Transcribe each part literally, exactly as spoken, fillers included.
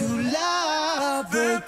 lover.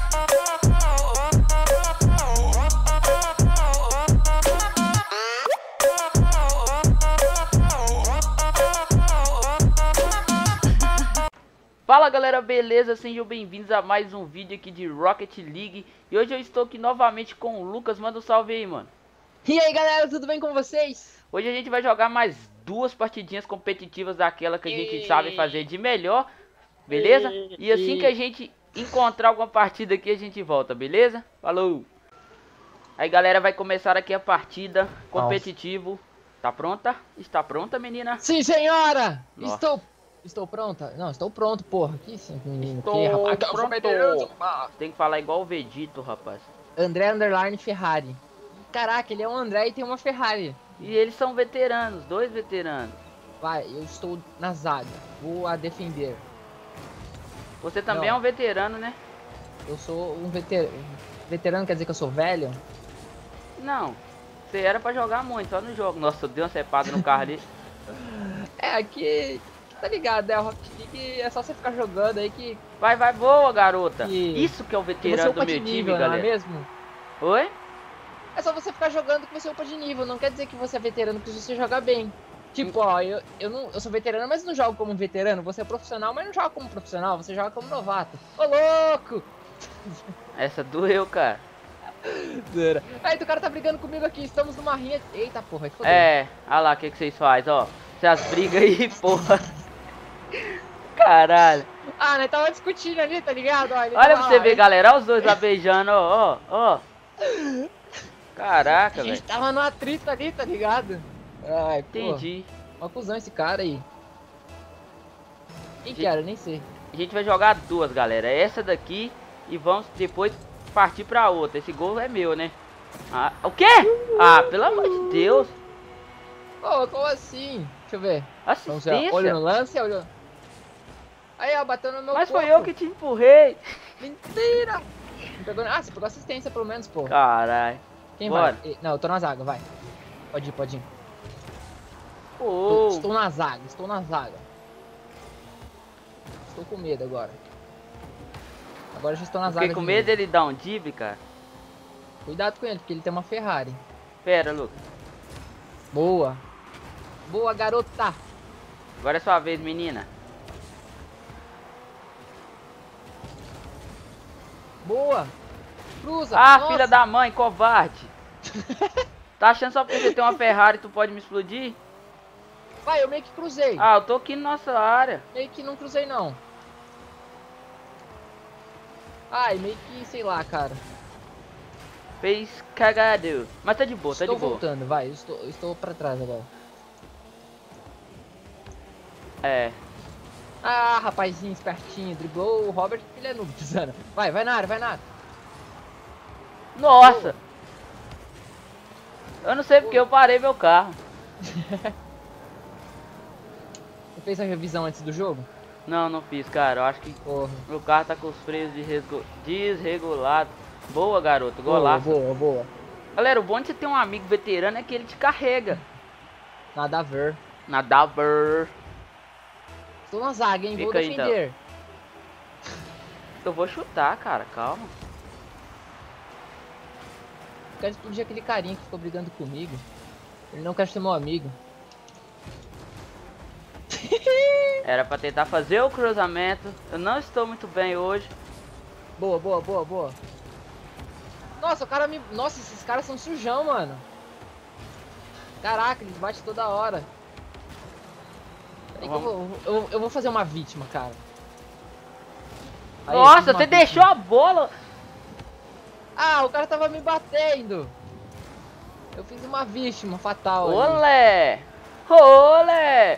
Fala galera, beleza? Sejam bem-vindos a mais um vídeo aqui de Rocket League. E hoje eu estou aqui novamente com o Lucas. Manda um salve aí, mano. E aí galera, tudo bem com vocês? Hoje a gente vai jogar mais duas partidinhas competitivas daquela que a gente E... sabe fazer de melhor, beleza? E... E assim que a gente encontrar alguma partida aqui, a gente volta, beleza? Falou! Aí galera, vai começar aqui a partida competitivo. Tá pronta? Está pronta, menina? Sim, senhora! Nossa. Estou... Estou pronta? Não, estou pronto, porra. Que sim, menino. Estou Que, rapaz? pronto. Tem que falar igual o Vegito, rapaz. André Underline Ferrari. Caraca, ele é um André e tem uma Ferrari. E eles são veteranos, dois veteranos. Vai, eu estou na zaga. Vou a defender. Você também Não. é um veterano, né? Eu sou um veterano. Veterano quer dizer que eu sou velho? Não. Você era pra jogar muito, só no jogo. Nossa, eu dei uma cepada no carro ali. É, aqui... Tá ligado, né? A Rocket League é só você ficar jogando aí que... Vai, vai, boa, garota. E- Isso que é o que você veterano do upa de meu time, nível, não é galera. mesmo? Oi? É só você ficar jogando que você upa de nível, não quer dizer que você é veterano, porque você joga bem. Tipo, ó, eu, eu, não, eu sou veterano, mas não jogo como veterano. Você é profissional, mas não joga como profissional, você joga como novato. Ô, louco! Essa doeu, cara. Aí, o cara tá brigando comigo aqui, estamos numa rinha... Eita, porra, aí fodeu. É, olha lá o que, que vocês fazem, ó. Vocês brigam aí, porra. Caralho. Ah, né, tava discutindo ali, tá ligado? Ó, ele Olha tava pra você lá, ver, aí- galera. Olha os dois lá beijando, ó, ó, ó. Caraca, A gente velho. tava no atrito ali, tá ligado? Ai, pô. Entendi. Uma cuzão esse cara aí. Quem que Gente- era? Nem sei. A gente vai jogar duas, galera. Essa daqui e vamos depois partir pra outra. Esse gol é meu, né? Ah, o quê? Ah, pelo amor de Deus. Pô, como assim? Deixa eu ver. Vamos ver, Assistência. olho no lance, olho... Aí, ó, bateu no meu Mas foi corpo. eu que te empurrei. Mentira! Não pegou... Ah, você pegou assistência pelo menos, pô. Caralho. Quem bora. vai? Eh, Não, eu tô na zaga, vai. Pode ir, pode ir. Tô- Pô. Estou na zaga, estou na zaga. Estou com medo agora. Agora já estou na zaga. Fiquei com de medo novo. dele dar um dib, cara. Cuidado com ele, porque ele tem uma Ferrari. Pera, Lucas. Boa. Boa, garota. Agora é sua vez, menina. Boa. Cruza. Ah, Nossa. filha da mãe, covarde. Tá achando só porque você tem uma Ferrari tu pode me explodir? Vai, eu meio que cruzei. Ah, eu tô aqui na nossa área. Meio que não cruzei, não. Ai, meio que, sei lá, cara. Fez cagado. Mas tá de boa, tá estou de boa. voltando, vai. Eu estou, eu estou pra trás agora. É. Ah, rapazinho espertinho. Driblou o Robert, ele é noob, pisando. Vai, vai na área, vai na área. Nossa. Eu não sei porque eu parei meu carro. Você fez a revisão antes do jogo? Não, não fiz, cara. Eu acho que Porra. meu carro tá com os freios desregu- desregulados. Boa, garoto. Boa, Golaço. boa, boa. Galera, o bom de você ter um amigo veterano é que ele te carrega. Nada a ver. Na Dabber. Estou na zaga, hein? Vou Fica aí, então. defender. Eu vou chutar, cara. Calma. Quero explodir aquele carinha que ficou brigando comigo. Ele não quer ser meu amigo. Era pra tentar fazer o cruzamento. Eu não estou muito bem hoje. Boa, boa, boa, boa. Nossa, o cara me... Nossa, esses caras são sujão, mano. Caraca, eles batem toda hora. Peraí que eu, vou, eu, eu vou fazer uma vítima, cara. Aí, eu fiz Nossa, uma você vítima. deixou a bola. Ah, o cara tava me batendo. Eu fiz uma vítima fatal ali. Olé. Olé.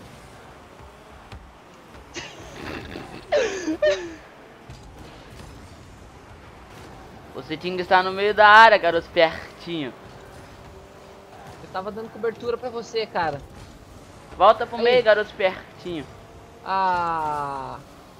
Você tinha que estar no meio da área, garoto pertinho. Eu tava dando cobertura pra você, cara. Volta pro Aí. meio, garoto pertinho. Ah...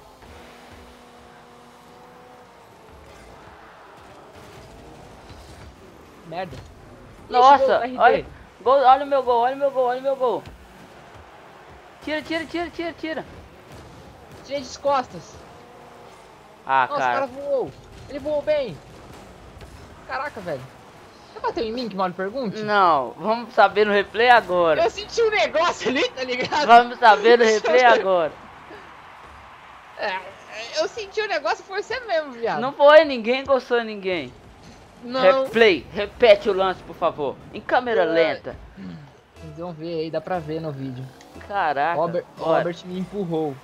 Merda. Nossa, Ixi, gol, R D. olha, gol, olha o meu gol, olha o meu gol, olha o meu gol. Tira, tira, tira, tira, tira. Tirei de costas. Ah, Nossa, o cara. cara voou. Ele voou bem. Caraca, velho. Você bateu em mim, que mal lhe pergunte? Não, vamos saber no replay agora. Eu senti um negócio ali, tá ligado? Vamos saber no replay agora. É, eu senti o negócio e foi você mesmo, viado. Não foi ninguém, encostou em ninguém. Não. Replay, repete o lance, por favor. Em câmera É. lenta. Vocês vão ver aí, dá pra ver no vídeo. Caraca. Robert, bora. Robert me empurrou.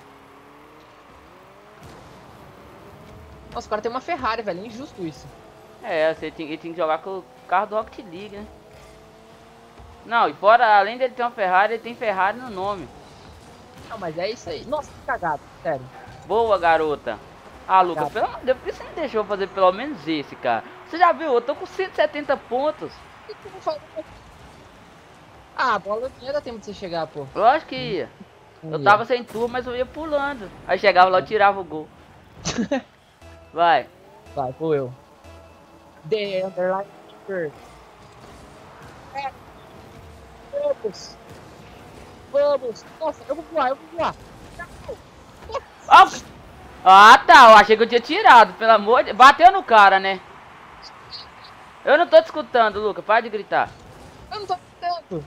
Nossa, o cara tem uma Ferrari, velho. É injusto isso. É, você tem, ele tem que jogar com o carro do Rocket League, né? Não, e fora, além dele ter uma Ferrari, ele tem Ferrari no nome. Não, mas é isso aí. Nossa, que cagado, sério. Boa, garota. Ah, Lucas, Obrigado. pelo amor de Deus, por que você não deixou eu fazer pelo menos esse, cara? Você já viu, eu tô com cento e setenta pontos. O que que eu vou fazer? Ah, a bola não ia dar tempo de você chegar, pô. Lógico que ia. Não Eu ia. tava sem turma, mas eu ia pulando. Aí chegava lá, eu tirava o gol. Vai. Vai, vou eu. The underline keeper. É. Vamos. Vamos. Nossa, eu vou voar, eu vou voar. Ah, ah, tá, eu achei que eu tinha tirado, pelo amor de... Bateu no cara, né? Eu não tô te escutando, Lucas, para de gritar. Eu não tô tentando.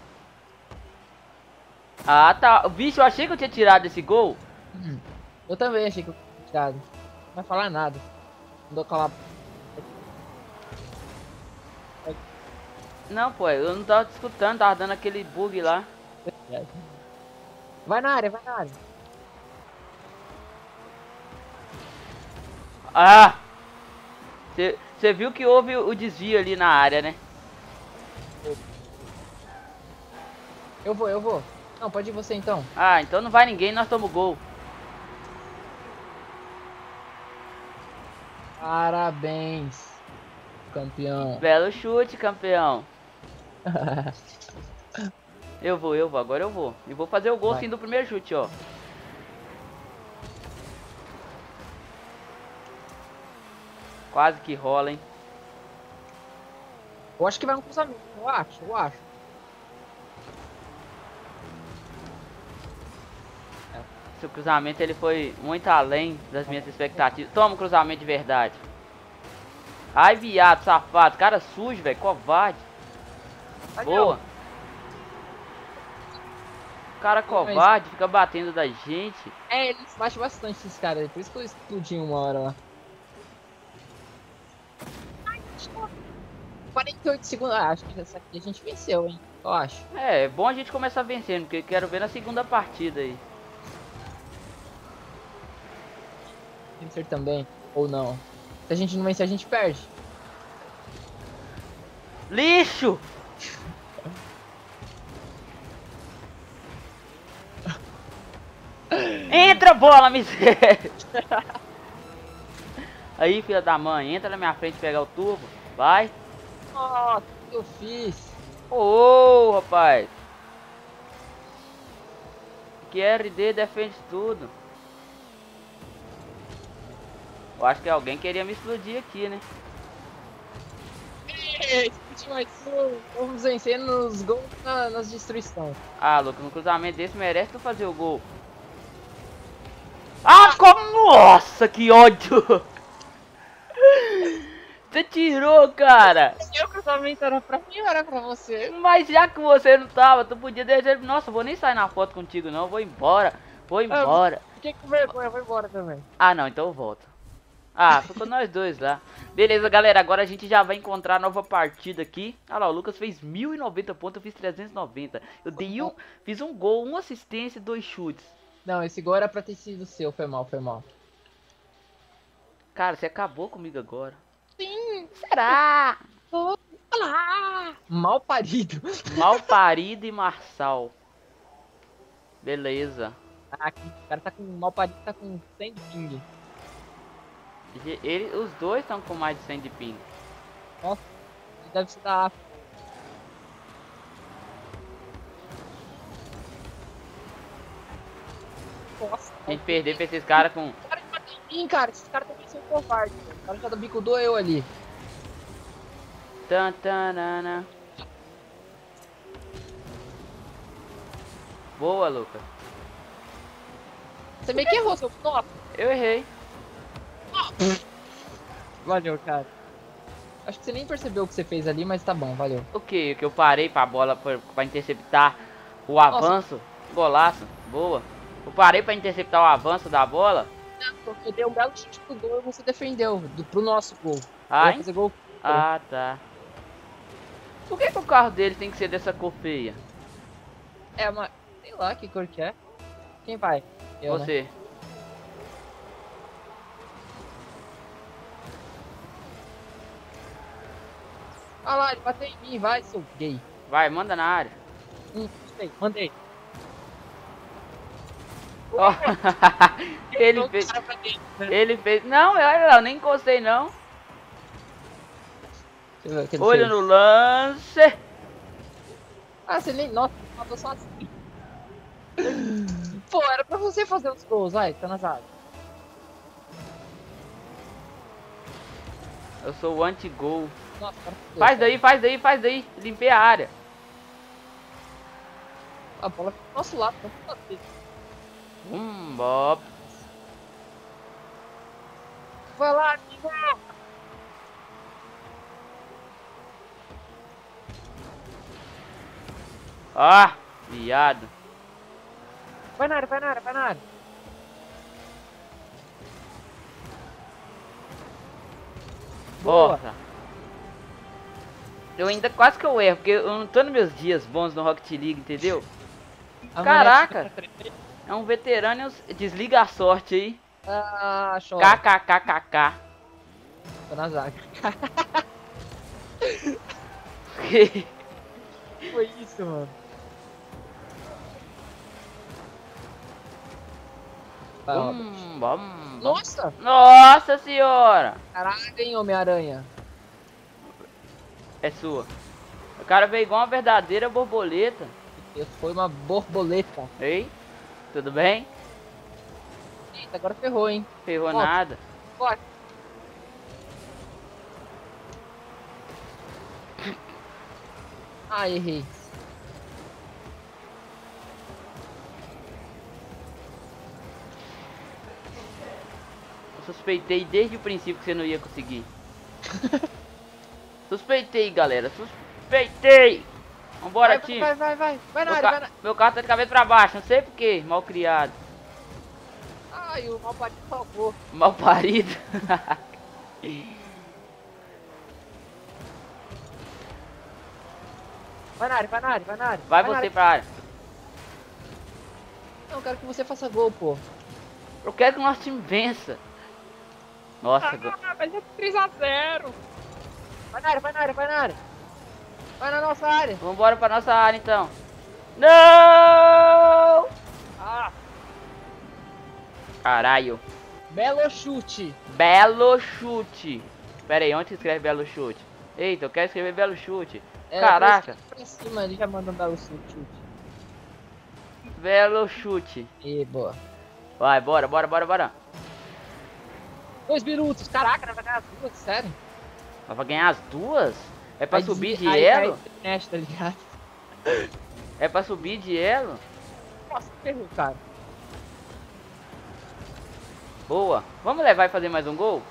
Ah, tá. Bicho, eu achei que eu tinha tirado esse gol. Eu também achei que eu tinha tirado. Não vai falar nada. Não dou calar. Não, pô, eu não tava te escutando, tava dando aquele bug lá. Vai na área, vai na área. Ah! Você viu que houve o desvio ali na área, né? Eu vou, eu vou. Não, pode ir você então. Ah, então não vai ninguém, nós tomamos gol. Parabéns, campeão. Belo chute, campeão. Eu vou, eu vou, agora eu vou. E vou fazer o gol Vai. sim do primeiro chute, ó. Quase que rola, hein? Eu acho que vai um cruzamento, eu acho, eu acho. Esse cruzamento ele foi muito além das minhas expectativas. Toma um cruzamento de verdade. Ai, viado, safado. Cara sujo, velho. Covarde. Vai, Boa. meu. Cara covarde, fica batendo da gente. É, eles baixam bastante esses caras aí, por isso que eu explodi uma hora lá. quarenta e oito segundos, ah, acho que essa aqui a gente venceu, hein? Eu acho. É, é bom a gente começar vencendo, porque eu quero ver na segunda partida aí. Vencer também, ou não. Se a gente não vencer, a gente perde. Lixo! Entra, bola, miséria! Aí, filha da mãe, entra na minha frente pegar o turbo. Vai. Nossa, o que eu fiz? Ô, oh, rapaz. Que R D defende tudo. Eu acho que alguém queria me explodir aqui, né? Explode mais um. Vamos vencer nos gols, na, nas destruições. Ah, louco, no cruzamento desse merece tu fazer o gol. Ah, como... Nossa, que ódio! Você tirou, cara! O cruzamento era pra mim ou era pra você? Mas já que você não tava, tu podia dizer... Nossa, vou nem sair na foto contigo não, vou embora. Vou embora. Fiquei com vergonha, eu vou embora também. Ah, não, então eu volto. Ah, ficou nós dois lá. Beleza, galera, agora a gente já vai encontrar a nova partida aqui. Olha lá, o Lucas fez mil e noventa pontos, eu fiz trezentos e noventa. Eu dei um... Fiz um gol, uma assistência e dois chutes. Não, esse gol era pra ter sido seu, foi mal, foi mal. Cara, você acabou comigo agora. Sim, Será? olá! Mal parido. Mal parido e marçal. Beleza. Ah, o cara tá com mal parido, tá com cem de ping. Ele, os dois estão com mais de cem de ping. Nossa, deve ser da África. Nossa, A gente perder pra esses caras com... Os caras batem em mim, cara. Esses caras também são covardes. Cara. O cara já bicudou eu ali. Tan, tanana. Boa, Lucas. Você meio que errou, seu... Nossa. Eu errei. Valeu, cara. Acho que você nem percebeu o que você fez ali, mas tá bom, valeu. O que? Que eu parei pra bola pra, pra interceptar o Nossa. avanço? Golaço, boa. Eu parei pra interceptar o avanço da bola. Eu dei um belo chute pro gol e você defendeu, do, pro nosso gol. Eu Ah, ia fazer gol. ah, tá. Por que, que o carro dele tem que ser dessa cor feia? É uma. Sei lá que cor que é. Quem vai? Eu, né? Você. Ah lá, ele bateu em mim, vai, seu gay. Vai, manda na área. Hum, sei, mandei. Ó, ele Então, fez. cara, pra dentro, né? Ele fez. Não, olha lá, eu nem encostei não. Deixa eu ver o que ele Olho fez. no lance. Ah, você nem. Nossa, você matou só assim. Pô, era pra você fazer os gols, vai, tá na zaga. Eu sou o anti-gol. Nossa, cara, Faz daí, faz daí, faz daí. Limpei a área. A bola fica do nosso lado, não pode bater. Hum, Bob. Vai lá, amigo! Ah, viado. Vai na área, vai na área, vai na área. Boa. Nossa. Eu ainda quase que eu erro, porque eu não tô nos meus dias bons no Rocket League, entendeu? A Caraca. manete- É um veterano e desliga a sorte aí. Ah, chora. KKKKK. Tô na zaga. Que Foi isso, mano. Vai, Robert. Hum, bom, bom. Nossa! Nossa senhora! Caralho, hein, Homem-Aranha. É sua. O cara veio igual uma verdadeira borboleta. Foi uma borboleta. Ei, tudo bem? Eita, agora ferrou, hein. Ferrou Volta. nada. Bora. Ah, errei. Eu suspeitei desde o princípio que você não ia conseguir. Suspeitei, galera. Suspeitei. Vambora, Vai, time. vai, vai, vai. Vai na Meu, área, ca- vai na... meu carro tá de cabeça pra baixo, não sei porquê. Mal criado. Ai, o mal parido salvou. Mal parido. Vai na área, vai na área, vai na área. Vai na você área. pra área. Não, eu quero que você faça gol, pô. Eu quero que o nosso time vença. Nossa, go- Ah, mas é três a zero. Vai na área, vai na área, vai na área. Vai na nossa área. vambora pra nossa área então. Não! Ah, Caralho. belo chute. Belo chute. Pera aí, onde se escreve belo chute? Eita, eu quero escrever belo chute. É, Caraca. Pra cima, ele já manda um belo chute. Belo chute. E boa. Vai, bora, bora, bora, bora. Dois minutos. Caraca, vai ganhar duas, sério. Mas pra ganhar as duas? É pra Aí subir des- de aí- elo? aí internet, tá ligado? É pra subir de elo? Nossa, ferrou, cara. Boa. Vamos levar e fazer mais um gol?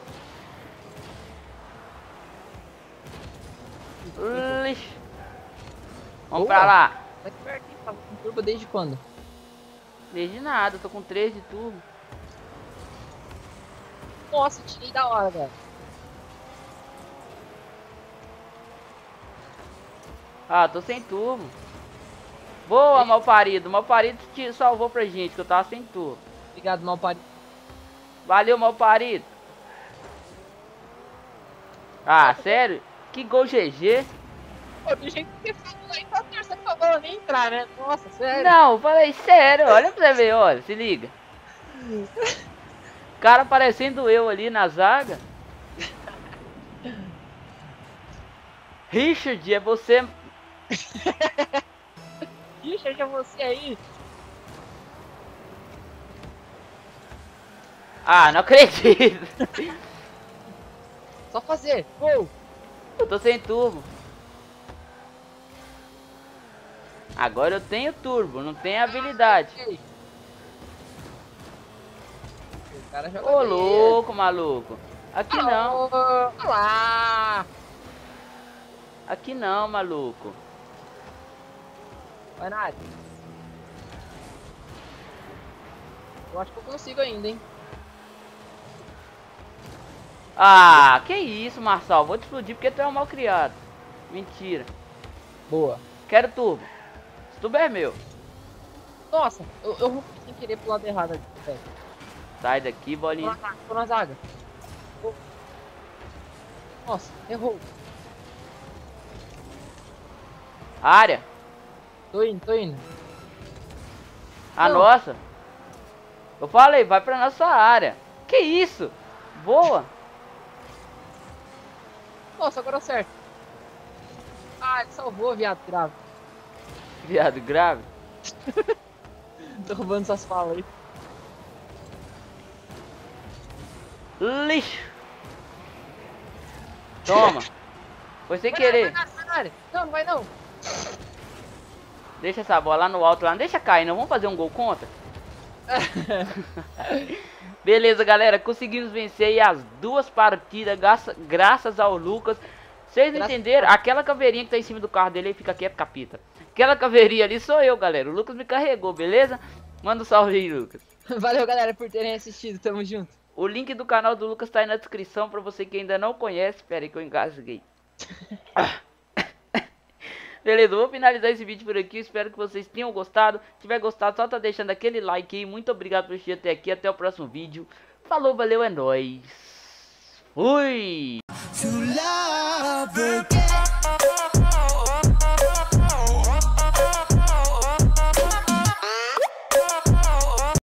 Lixo. Vamos Boa. pra lá. Tá que perto, hein? Tava com turbo desde quando? Desde nada, tô com três de turbo. Nossa, tirei da hora, velho. Ah, tô sem turbo. Boa, mal parido. Mal parido te salvou pra gente, que eu tava sem turbo. Obrigado, mal parido. Valeu, mal parido. Ah, sério? Que gol G G? Pô, do jeito que você falou aí, tá torcendo pra bola nem entrar, né? Nossa, sério. Não, eu falei sério. Olha pra você ver, olha, se liga. Cara parecendo eu ali na zaga. Richard, é você. Richard, é você aí. Ah, não acredito. Só fazer. Gol. Eu tô sem turbo. Agora eu tenho turbo, não tenho habilidade. Ei. O cara joga Ô bem. louco, maluco. Aqui não. Olha lá. Aqui não, maluco. Vai na área. Eu acho que eu consigo ainda, hein? Ah, que isso, Marçal. Vou te explodir porque tu é um mal criado. Mentira. Boa. Quero turbo. Esse turbo é meu. Nossa, eu, eu vou sem querer pro lado errado aqui, velho. Sai daqui, Tô bolinha. na zaga, tô na zaga. Oh. Nossa, errou. Área. Tô indo, tô indo. A Não. nossa. Eu falei, vai pra nossa área. Que isso? Boa. Nossa, agora certo. Ah, ele salvou, viado grave. Viado grave. Tô roubando suas falas aí. Lixo. Toma. Foi sem Vai, querer. vai, vai na área. Não, não vai não. Deixa essa bola lá no alto lá. Não deixa cair, não. Vamos fazer um gol contra? Beleza, galera. Conseguimos vencer aí as duas partidas. Graça, graças ao Lucas. Vocês não Graças entenderam? Aquela caveirinha que tá em cima do carro dele, ele fica quieto, capita. Aquela caveirinha ali sou eu, galera. O Lucas me carregou, beleza? Manda um salve aí, Lucas. Valeu, galera, por terem assistido. Tamo junto. O link do canal do Lucas tá aí na descrição pra você que ainda não conhece. Espera aí que eu engasguei. Beleza, eu vou finalizar esse vídeo por aqui. Espero que vocês tenham gostado. Se tiver gostado, só tá deixando aquele like aí. Muito obrigado por assistir até aqui. Até o próximo vídeo. Falou, valeu, é nóis. Fui!